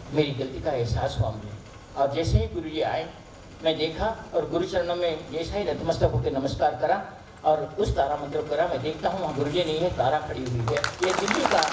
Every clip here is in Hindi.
मेरी गलती का एहसास हुआ मुझे। और जैसे ही गुरु जी आए, मैं देखा और गुरु चरणों में जैसा ही नतमस्तक होकर नमस्कार करा और उस तारा मंत्र करा, मैं देखता हूँ वहाँ गुरु जी नहीं है, तारा खड़ी हुई है। ये दिल्ली का।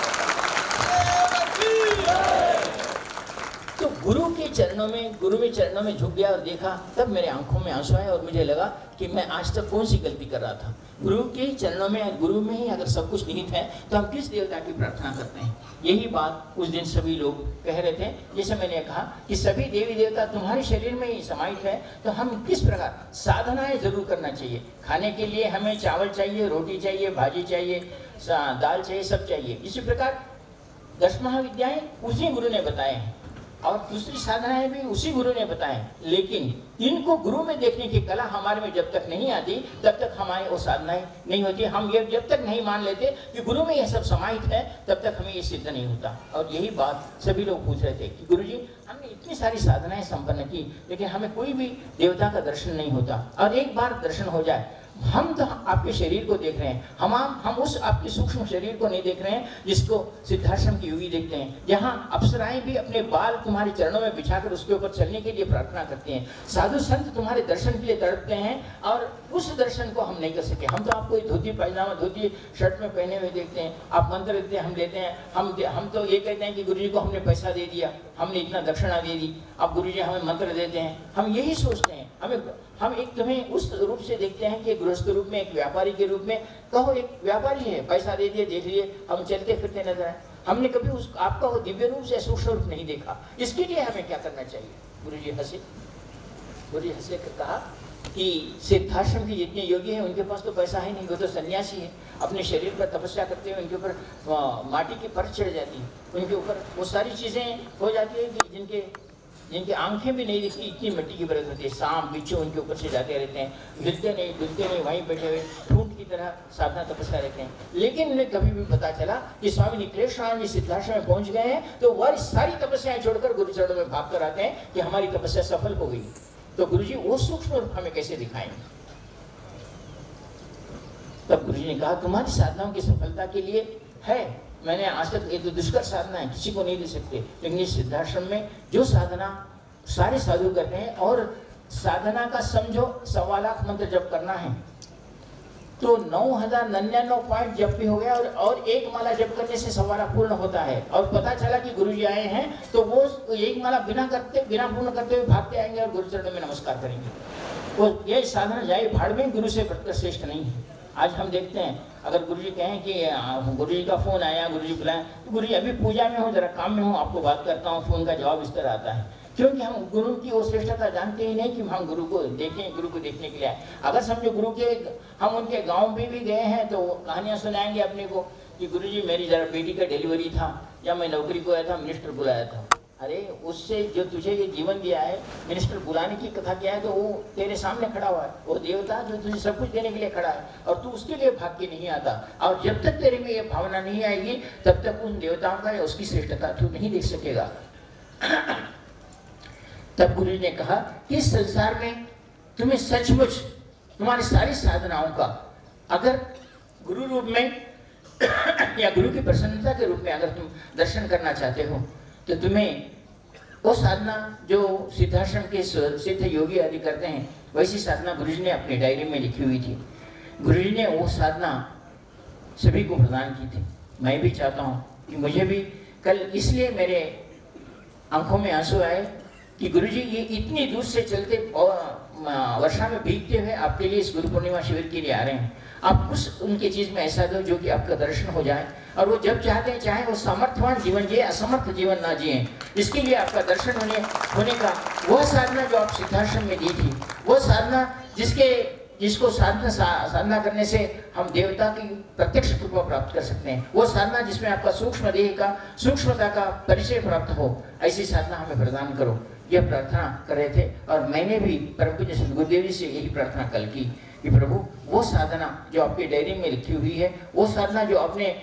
तो गुरु के चरणों में झुक गया और देखा, तब मेरे आंखों में आंसू आए और मुझे लगा कि मैं आज तक कौन सी गलती कर रहा था। गुरु के चरणों में, गुरु में ही अगर सब कुछ निहित है तो हम किस देवता की प्रार्थना करते हैं। यही बात उस दिन सभी लोग कह रहे थे। जैसे मैंने कहा कि सभी देवी देवता तुम्हारे शरीर में ही समाहित है, तो हम किस प्रकार साधनाएं जरूर करना चाहिए। खाने के लिए हमें चावल चाहिए, रोटी चाहिए, भाजी चाहिए, दाल चाहिए, सब चाहिए। इसी प्रकार 10 महाविद्याएं उसी गुरु ने बताए हैं और दूसरी साधनाएं भी उसी गुरु ने बताए, लेकिन इनको गुरु में देखने की कला हमारे में जब तक नहीं आती तब तक हमारी वो साधनाएं नहीं होती। हम ये जब तक नहीं मान लेते कि गुरु में यह सब समाहित है, तब तक हमें ये सिद्ध नहीं होता। और यही बात सभी लोग पूछ रहे थे कि गुरु जी, हमने इतनी सारी साधनाएं संपन्न की, लेकिन हमें कोई भी देवता का दर्शन नहीं होता। और एक बार दर्शन हो जाए, हम तो आपके शरीर को देख रहे हैं, हम उस आपके सूक्ष्म शरीर को नहीं देख रहे हैं जिसको सिद्धाश्रम की योगी देखते हैं, जहाँ अप्सराएं भी अपने बाल तुम्हारे चरणों में बिछाकर उसके ऊपर चलने के लिए प्रार्थना करती हैं। साधु संत तुम्हारे दर्शन के लिए तड़पते हैं और उस दर्शन को हम नहीं कर सके। हम तो आपको धोती पैजामा, धोती शर्ट में पहने हुए देखते हैं, आप मंत्र देते हैं, हम देते हैं। हम तो ये कहते हैं कि गुरु जी को हमने पैसा दे दिया, हमने इतना दक्षिणा दे दी, अब गुरु जी हमें मंत्र देते हैं। हम यही सोचते हैं। हम एक तुम्हें उस रूप से देखते हैं कि गृहस्थ रूप में, एक व्यापारी के रूप में। कहो एक व्यापारी है, पैसा दे दिए, देख लिए, हम चलते फिरते नजर आए। हमने कभी आपका वो दिव्य रूप से सूक्ष्म रूप नहीं देखा। इसके लिए हमें क्या करना चाहिए? गुरु जी हंसे कर कहा कि सिद्धाश्रम के जितने योगी हैं उनके पास तो पैसा है नहीं, वो तो सन्यासी है। अपने शरीर पर तपस्या करते हुए उनके ऊपर माटी की परत चढ़ जाती है, उनके ऊपर वो सारी चीजें हो जाती है कि जिनकी आंखें भी नहीं दिखती, इतनी मिट्टी की परत होती है। सांप बिच्छू उनके ऊपर से जाते रहते हैं, डुलते नहीं, वहीं बैठे हुए ठूंठ की तरह साधना तपस्या रहते हैं। लेकिन उन्हें कभी भी पता चला कि स्वामी निकलेश्वरानंद जी सिद्धाश्रम में पहुंच गए हैं, तो वह सारी तपस्याएं छोड़कर गुरु चरणों में भाग कर आते हैं कि हमारी तपस्या सफल हो गई। तो गुरु जी वो सूक्ष्म रूप हमें कैसे दिखाएंगे? तब गुरु जी ने कहा, तुम्हारी साधनाओं की सफलता के लिए है, मैंने आज तक ये तो दुष्कर साधना है, किसी को नहीं दे सकते, लेकिन इस सिद्धाश्रम में जो साधना सारे साधु करते हैं, और साधना का समझो 1.25 लाख मंत्र जप करना है तो 9,099 पॉइंट जप भी हो गया, और एक माला जप करने से 1.25 लाख पूर्ण होता है। और पता चला कि गुरु जी आए हैं तो वो एक माला बिना पूर्ण करते हुए भागते आएंगे और गुरु चरणों में नमस्कार करेंगे। वो ये साधना जाए भाड़ में, गुरु से बढ़कर श्रेष्ठ नहीं है। आज हम देखते हैं, अगर गुरुजी कहें कि गुरुजी का फोन आया, गुरुजी बुलाएं, तो गुरुजी अभी पूजा में हूँ, जरा काम में हूँ, आपको बात करता हूँ, फोन का जवाब इस तरह आता है। क्योंकि हम गुरु की वो श्रेष्ठता जानते ही नहीं कि हम गुरु को देखें, गुरु को देखने के लिए आए। अगर समझो गुरु के हम उनके गाँव में भी गए हैं तो कहानियाँ सुनाएंगे अपने को कि गुरुजी मेरी जरा बेटी का डिलीवरी था, या मैं नौकरी को आया था, मिनिस्टर बुलाया था। अरे उससे जो तुझे ये जीवन दिया है, मिनिस्टर बुलाने की कथा क्या है, तो वो तेरे सामने खड़ा हुआ है, वो देवता जो तुझे सब कुछ देने के लिए खड़ा है, और तू उसके लिए भाग के नहीं आता। और जब तक तेरे में ये भावना नहीं आएगी तब तक उन देवताओं का या उसकी श्रेष्ठता तू नहीं देख सकेगा। तब गुरु ने कहा कि इस संसार में तुम्हें सचमुच तुम्हारी सारी साधनाओं का अगर गुरु रूप में या गुरु की प्रसन्नता के रूप में अगर तुम दर्शन करना चाहते हो, तो तुम्हें वो साधना जो सिद्धाश्रम के सिद्ध योगी आदि करते हैं, वैसी साधना गुरुजी ने अपनी डायरी में लिखी हुई थी। गुरुजी ने वो साधना सभी को प्रदान की थी। मैं भी चाहता हूँ कि मुझे भी कल, इसलिए मेरे आंखों में आंसू आए कि गुरुजी ये इतनी दूर से चलते वर्षा में भीगते हुए आपके लिए इस गुरु पूर्णिमा शिविर के लिए आ रहे हैं। आप कुछ उनके चीज में ऐसा दो जो कि आपका दर्शन हो जाए, और वो जब चाहते हैं चाहे वो समर्थवान जीवन जिए, असमर्थ जीवन ना जिए, इसके लिए आपका दर्शन होने का वह साधना जो आप सिद्धाश्रम में दी थी, वो साधना जिसको साधना करने से हम देवता की प्रत्यक्ष कृपा प्राप्त कर सकते हैं, वो साधना जिसमें आपका सूक्ष्म देह का सूक्ष्मता का परिचय प्राप्त हो, ऐसी साधना हमें प्रदान करो, यह प्रार्थना कर रहे थे। और मैंने भी परम पूज्य श्री गुरुदेव जी से यही प्रार्थना कल की कि प्रभु वो साधना जो आपकी डायरी में लिखी हुई है, वो साधना जो आपने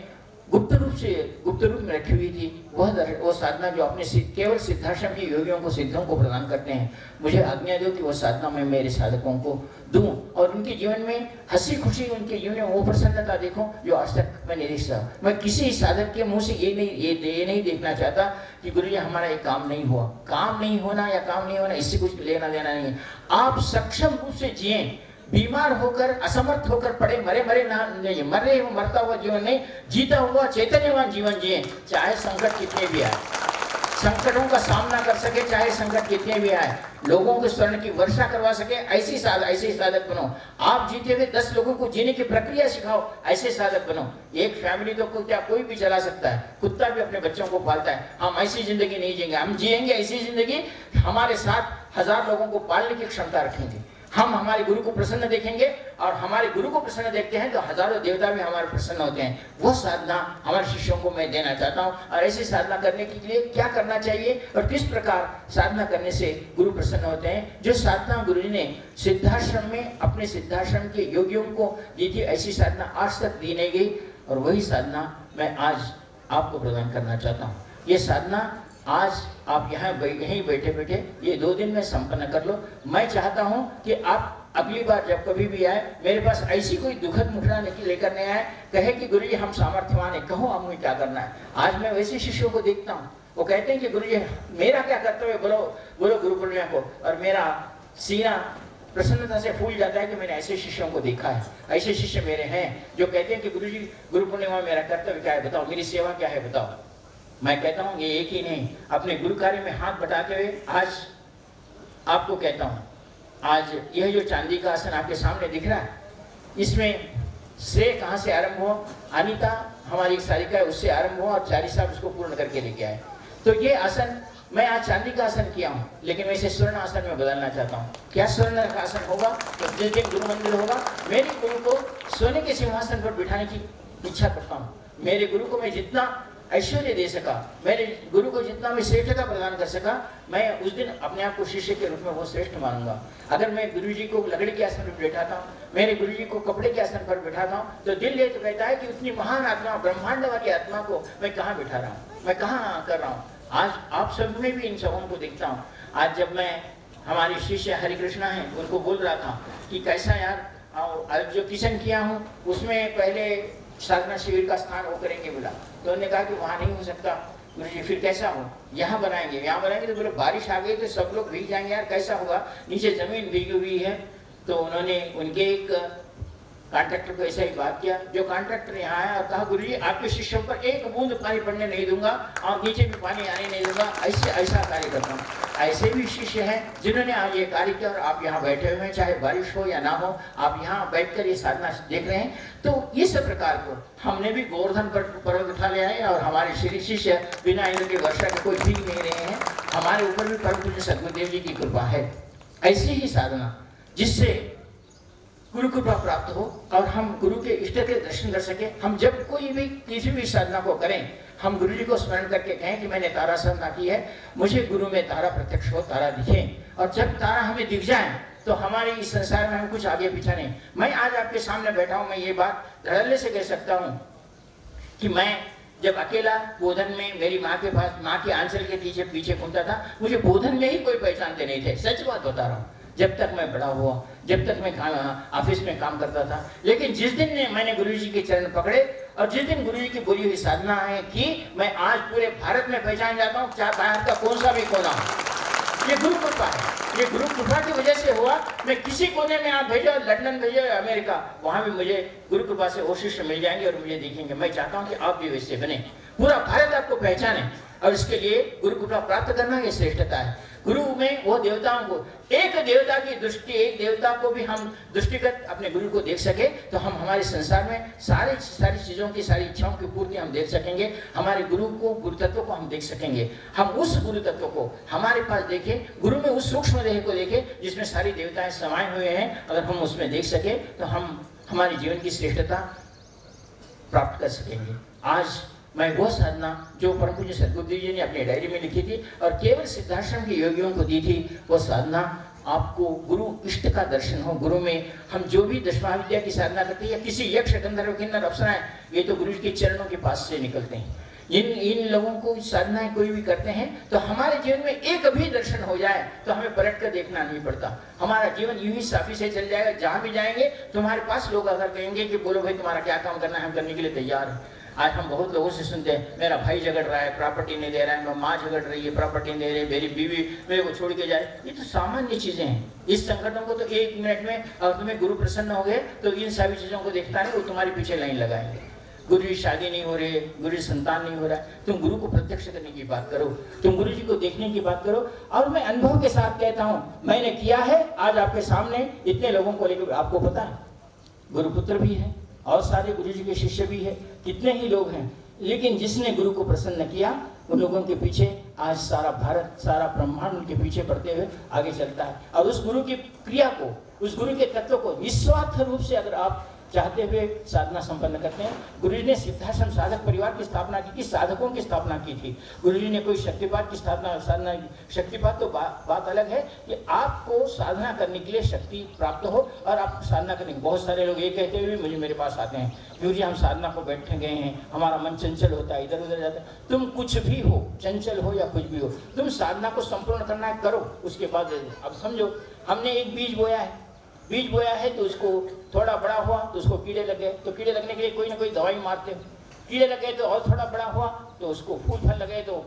गुप्त रूप में रखी हुई थी, वो साधना जो अपने केवल सिद्धाश्रम के योगियों को, सिद्धों को प्रदान करते हैं। मुझे आज्ञा दो कि वो साधना मैं मेरे साधकों को दूं और उनके जीवन में हंसी खुशी, उनके जीवन में वो प्रसन्नता देखूं जो आज तक मैं नहीं देख सका। मैं किसी साधक के मुंह से ये नहीं देखना चाहता कि गुरु जी हमारा ये काम नहीं हुआ। काम नहीं होना या काम नहीं होना इससे कुछ लेना देना नहीं है। आप सक्षम रूप से जिए, बीमार होकर, असमर्थ होकर पड़े मरे ना नहीं, मरता हुआ जीवन नहीं, जीता हुआ चैतन्यवान जीवन जिए। चाहे संकट कितने भी आए, संकटों का सामना कर सके, चाहे संकट कितने भी आए, लोगों के स्वर्ण की वर्षा करवा सके, ऐसे साधक बनो। आप जीते हुए 10 लोगों को जीने की प्रक्रिया सिखाओ, ऐसे साधक बनो। एक फैमिली तो क्या कोई भी चला सकता है, कुत्ता भी अपने बच्चों को पालता है। हम ऐसी जिंदगी नहीं जिएंगे, हम जिएंगे ऐसी जिंदगी हमारे साथ 1000 लोगों को पालने की क्षमता रखेंगे। हम हमारे गुरु को प्रसन्न देखेंगे और हमारे गुरु को प्रसन्न देखते हैं तो हजारों देवता भी हमारे प्रसन्न होते हैं। वो साधना हमारे शिष्यों को मैं देना चाहता हूँ। और ऐसी साधना करने के लिए क्या करना चाहिए और किस प्रकार साधना करने से गुरु प्रसन्न होते हैं, जो साधना गुरु जी ने सिद्धाश्रम में अपने सिद्धाश्रम के योगियों को दी थी, ऐसी साधना आज तक दी नहीं गई और वही साधना मैं आज आपको प्रदान करना चाहता हूँ। ये साधना आज आप यहीं बैठे बैठे ये 2 दिन में संपन्न कर लो। मैं चाहता हूं कि आप अगली बार जब कभी भी आए, मेरे पास ऐसी कोई दुखद मुखड़ा लेकर नहीं आए, कहे कि गुरुजी हम सामर्थ्यवान है, कहो अब मुझे क्या करना है। आज मैं वैसे शिष्यों को देखता हूँ, वो कहते हैं कि गुरुजी मेरा क्या कर्तव्य, बोलो गुरु पूर्णिमा को, और मेरा सीना प्रसन्नता से फूल जाता है कि मैंने ऐसे शिष्यों को देखा है। ऐसे शिष्य मेरे हैं जो कहते हैं कि गुरुजी गुरु पूर्णिमा मेरा कर्तव्य क्या है बताओ, मेरी सेवा क्या है बताओ। मैं कहता हूँ ये एक ही नहीं, अपने गुरु कार्य में हाथ बटाते हुए आज आपको कहता हूँ, आज यह जो चांदी का आसन आपके सामने दिख रहा है, इसमें श्रेय कहाँ से आरंभ हुआ, अनीता हमारी एक सारिका है उससे आरंभ हुआ और चारी साहब उसको पूर्ण करके लेके आए। तो ये आसन मैं आज चांदी का आसन किया हूँ, लेकिन मैं इसे स्वर्ण आसन में बदलना चाहता हूँ। क्या स्वर्ण का आसन होगा? तो जिस दिन गुरु मंदिर होगा, मेरे गुरु को सोने के सिंहासन पर बिठाने की इच्छा करता हूँ। मेरे गुरु को मैं जितना ऐश्वर्य दे सका, मेरे गुरु को जितना मैं श्रेष्ठता प्रदान कर सका, मैं उस दिन अपने आप को शिष्य के रूप में वो श्रेष्ठ मानूंगा। अगर मैं गुरु जी को लकड़ी के आसन पर बैठाता हूँ, मेरे गुरु जी को कपड़े के आसन पर बैठाता हूँ, तो दिल ये तो कहता है कि उतनी महान आत्मा, ब्रह्मांड वाली आत्मा को मैं कहाँ बैठा रहा हूँ, मैं कहाँ कर रहा हूँ। आज आप सब में भी इन सबों को देखता हूँ। आज जब मैं हमारे शिष्य हरि कृष्णा है उनको बोल रहा था कि कैसा यार, आज जो किचन किया हूँ उसमें पहले साधना शिविर का स्थान वो करेंगे बोला, तो उन्होंने कहा कि वहाँ नहीं हो सकता गुरुजी, फिर कैसा हो, यहाँ बनाएंगे। यहाँ बनाएंगे तो बोले बारिश आ गई तो सब लोग भीग जाएंगे यार, कैसा होगा, नीचे जमीन भीगी हुई है। तो उन्होंने उनके एक कॉन्ट्रैक्टर को ऐसा ही बात किया, जो कॉन्ट्रैक्टर यहाँ आया और कहा गुरुजी आपके शिष्यों पर एक बूंद पानी पड़ने नहीं दूंगा और नीचे भी पानी आने नहीं दूंगा, ऐसा कार्य करता हूँ। ऐसे भी शिष्य हैं जिन्होंने आज ये कार्य किया और आप यहाँ बैठे हुए हैं, चाहे बारिश हो या ना हो, आप यहाँ बैठकर ये साधना देख रहे हैं। तो इस प्रकार को हमने भी गोवर्धन पर्वत उठा लिया है और हमारे श्री शिष्य बिना इंद्र की वर्षा के कोई भीग नहीं रहे हैं। हमारे ऊपर भी परम पूज्य सद्गुरुदेव जी की कृपा है। ऐसी ही साधना जिससे गुरु कृपा प्राप्त हो और हम गुरु के इष्ट के दर्शन कर सके। हम जब कोई भी किसी भी साधना को करें, हम गुरु जी को स्मरण करके कहें कि मैंने तारा साधना की है, मुझे गुरु में तारा प्रत्यक्ष हो, तारा दिखे। और जब तारा हमें दिख जाए तो हमारे इस संसार में हम कुछ आगे पीछे नहीं। मैं आज आपके सामने बैठा हूँ, मैं ये बात धड़ल्ले से कह सकता हूँ कि मैं जब अकेला बोधन में मेरी माँ के पास, माँ के आंचल के पीछे घूमता था, मुझे बोधन में ही कोई पहचानते नहीं थे। सच बात बता रहा हूँ, जब तक मैं बड़ा हुआ, जब तक मैं ऑफिस में काम करता था। लेकिन जिस दिन मैंने गुरु जी के चरण पकड़े और जिस दिन गुरु जी की बोली हुई साधना है कि मैं आज पूरे भारत में पहचान जाता हूँ, चाहे भारत का कौन सा भी कोना हो। ये गुरु कृपा है, ये गुरु कृपा की वजह से हुआ। मैं किसी कोने में आप भेजो, लंदन भेजो, अमेरिका, वहां भी मुझे गुरु कृपा से वो शिष्य मिल जाएंगे और मुझे देखेंगे। मैं चाहता हूँ कि आप भी वैसे बने, पूरा भारत आपको पहचाने, और इसके लिए गुरु कृपा प्राप्त करना ये श्रेष्ठता है। गुरु में वो देवताओं को, एक देवता की दृष्टि, एक देवता को भी हम दृष्टिगत अपने गुरु को देख सके तो हम हमारे संसार में सारी चीजों की, सारी इच्छाओं की पूर्ति हम देख सकेंगे। हमारे गुरु को, गुरु तत्व को हम देख सकेंगे। हम उस गुरु तत्व को हमारे पास देखें, गुरु में उस सूक्ष्म देह को देखें जिसमें सारी देवताएं समाये हुए हैं। अगर हम उसमें देख सके तो हम हमारे जीवन की श्रेष्ठता प्राप्त कर सकेंगे। आज मैं वो साधना जो परम पूज्य सद्गुरुदेव जी ने अपनी डायरी में लिखी थी और केवल सिद्धाश्रम के योगियों को दी थी, वो साधना आपको गुरु इष्ट का दर्शन हो। गुरु में हम जो भी दशमहाविद्या की साधना करते हैं या किसी यक्ष गंधर्व किन्नर अप्सराएं, ये तो गुरु के चरणों के पास से निकलते हैं। इन लोगों को साधनाएं कोई भी करते हैं तो हमारे जीवन में एक भी दर्शन हो जाए तो हमें पलट कर देखना नहीं पड़ता, हमारा जीवन यूं ही साफी से चल जाएगा। जहां भी जाएंगे तुम्हारे पास लोग अगर कहेंगे कि बोलो भाई तुम्हारा क्या काम करना है, हम करने के लिए तैयार हैं। आज हम बहुत लोगों से सुनते हैं, मेरा भाई झगड़ रहा है, प्रॉपर्टी नहीं दे रहा है, मेरी माँ झगड़ रही है, प्रॉपर्टी नहीं दे रही है, मेरी बीवी मेरे को छोड़ के जाए। ये तो सामान्य चीजें हैं। इस संगठन को तो 1 मिनट में अगर तुम्हें गुरु प्रसन्न हो गए तो इन सभी चीजों को देखता नहीं, वो तुम्हारे पीछे लाइन लगाएंगे। गुरु जी शादी नहीं हो रही, गुरु जी संतान नहीं हो रहा है, तुम गुरु को प्रत्यक्ष करने की बात करो, तुम गुरु जी को देखने की बात करो। और मैं अनुभव के साथ कहता हूँ, मैंने किया है आज आपके सामने इतने लोगों को लेकर। आपको पता है गुरुपुत्र भी है और सारे गुरु जी के शिष्य भी है, कितने ही लोग हैं, लेकिन जिसने गुरु को प्रसन्न किया उन लोगों के पीछे आज सारा भारत, सारा ब्रह्मांड उनके पीछे पड़ते हुए आगे चलता है। और उस गुरु की क्रिया को, उस गुरु के तत्व को निस्वार्थ रूप से अगर आप चाहते हुए साधना संपन्न करते हैं। गुरु जी ने सिद्धाश्रम साधक परिवार की स्थापना की थी, साधकों की स्थापना की थी। गुरु जी ने कोई शक्तिपात की साधना शक्तिपात तो बात अलग है कि आपको साधना करने के लिए शक्ति प्राप्त हो और आप साधना करने। बहुत सारे लोग ये कहते हुए मुझे मेरे पास आते हैं, गुरु जी हम साधना को बैठे गए हैं, हमारा मन चंचल होता है, इधर उधर जाता है। तुम कुछ भी हो, चंचल हो या कुछ भी हो, तुम साधना को संपूर्ण करना है, करो। उसके बाद अब समझो हमने एक बीज बोया है, बीज बोया है तो उसको थोड़ा बड़ा हुआ तो उसको कीड़े लगे, तो कीड़े लगने के लिए कोई ना कोई दवाई मारते हैं। कीड़े लगे तो और थोड़ा बड़ा हुआ तो उसको फूल फल लगे तो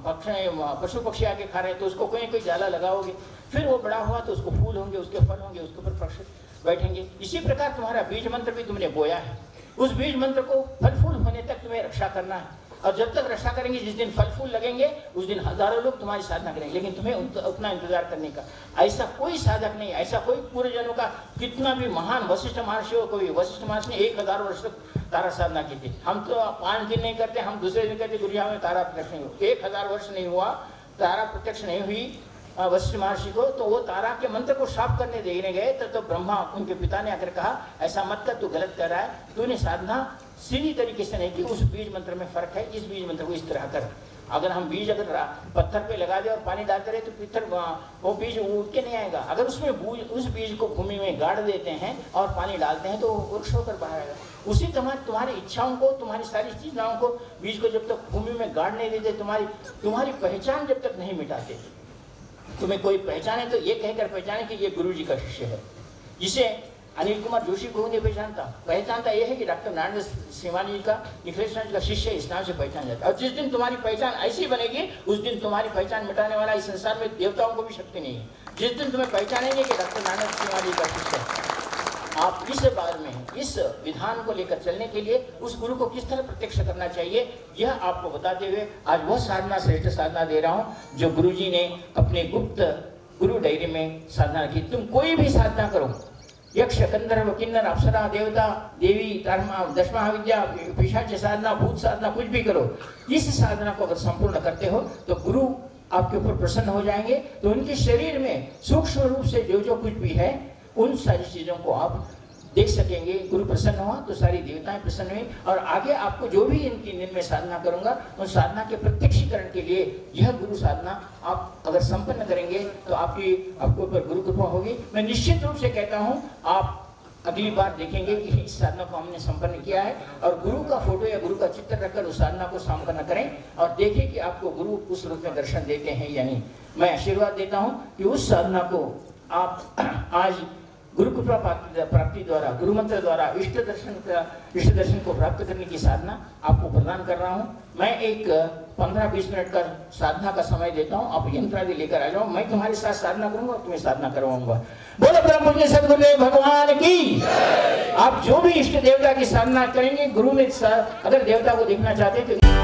पशु पक्षी आके खा रहे तो उसको कोई ना कोई जाला लगाओगे। फिर वो बड़ा हुआ तो उसको फूल होंगे, उसके फल होंगे, उसके ऊपर पक्षी बैठेंगे। इसी प्रकार तुम्हारा बीज मंत्र भी तुमने बोया है, उस बीज मंत्र को फल फूल होने तक तुम्हें रक्षा करना है। और जब तक रक्षा करेंगे, जिस दिन फल फूल लगेंगे उस दिन हजारों लोग तुम्हारी साधना करेंगे, लेकिन तुम्हें उतना इंतजार करने का। ऐसा कोई साधक नहीं, ऐसा कोई पूर्वजनों का, कितना भी महान वशिष्ठ महर्षि हो, कोई वशिष्ठ महर्षि ने 1000 वर्ष तक तारा साधना की थी। हम तो 5 दिन नहीं करते, हम दूसरे दिन कहते गुरु में तारा प्रत्यक्ष नहीं हुआ। 1000 वर्ष नहीं हुआ, तारा प्रत्यक्ष नहीं हुई वशिष्ठ महर्षि को, तो वो तारा के मंत्र को साफ करने देने गए तो ब्रह्मा उनके पिता ने आकर कहा ऐसा मत कर, तू गलत कर रहा है, तूने साधना सीधी तरीके से नहीं की, उस बीज मंत्र में फर्क है, इस बीज मंत्र को इस तरह कर। अगर हम बीज अगर पत्थर पे लगा दे और पानी डालते रहे तो पत्थर वो बीज उठ के नहीं आएगा। अगर उसमें उस बीज को भूमि में गाड़ देते हैं और पानी डालते हैं तो वृक्ष होकर बाहर आएगा। उसी तरह तुम्हारी इच्छाओं को, तुम्हारी सारी चीजों को, बीज को जब तक भूमि में गाड़ नहीं देते, तुम्हारी पहचान जब तक नहीं मिटाते, तुम्हें कोई पहचाने तो ये कहकर पहचाने कि ये गुरु जी का शिष्य है। जिसे अनिल कुमार जोशी को नहीं पहचानता यह है कि डॉक्टर नारायण सिवानी जी का, निखिलेश का शिष्य इस नाम से पहचान जाता है। और जिस दिन तुम्हारी पहचान ऐसी बनेगी उस दिन तुम्हारी पहचान मिटाने वाला इस संसार में देवताओं को भी शक्ति नहीं है। जिस दिन तुम्हें पहचानेंगे कि डॉक्टर नारायण सिवानी जी का शिष्य है, आप इस बार में इस विधान को लेकर चलने के लिए उस गुरु को किस तरह प्रत्यक्ष करना चाहिए, यह आपको बताते हुए आज वह साधना, श्रेष्ठ साधना दे रहा हूँ जो गुरु जी ने अपने गुप्त गुरु डायरी में साधना की। तुम कोई भी साधना करो, यक्ष गंधर्व किन्नर अप्सरा देवता देवी दशमहाविद्या पिशाच साधना भूत साधना कुछ भी करो, इस साधना को अगर संपूर्ण करते हो तो गुरु आपके ऊपर प्रसन्न हो जाएंगे। तो उनके शरीर में सूक्ष्म रूप से जो कुछ भी है उन सारी चीजों को आप देख सकेंगे। गुरु प्रसन्न हुआ तो सारी देवताएं प्रसन्न हुई। और आगे आपको जो भी इनकी दिन में साधना करूंगा उन साधना के प्रत्यक्षीकरण के लिए यह गुरु साधना आप अगर संपन्न करेंगे तो आपके ऊपर गुरु कृपा होगी। मैं निश्चित रूप से कहता हूं आप अगली बार देखेंगे कि इस साधना को हमने संपन्न किया है। और गुरु का फोटो या गुरु का चित्र रखकर उस साधना को संपन्न करें और देखें कि आपको गुरु उस रूप में दर्शन देते हैं या नहीं। मैं आशीर्वाद देता हूं कि उस साधना को आप आज गुरु कृपा प्राप्ति द्वारा, गुरु मंत्र द्वारा इष्ट दर्शन को प्राप्त करने की साधना आपको प्रदान कर रहा हूं। मैं एक 15-20 मिनट का साधना का समय देता हूं, आप यंत्र आदि लेकर आ जाओ, मैं तुम्हारे साथ साधना करूंगा और तुम्हें साधना करवाऊंगा। बोलो ब्रह्म पूज्य सद्गुरुदेव भगवान की। आप जो भी इष्ट देवता की साधना करेंगे, गुरु में अगर देवता को देखना चाहते हैं तो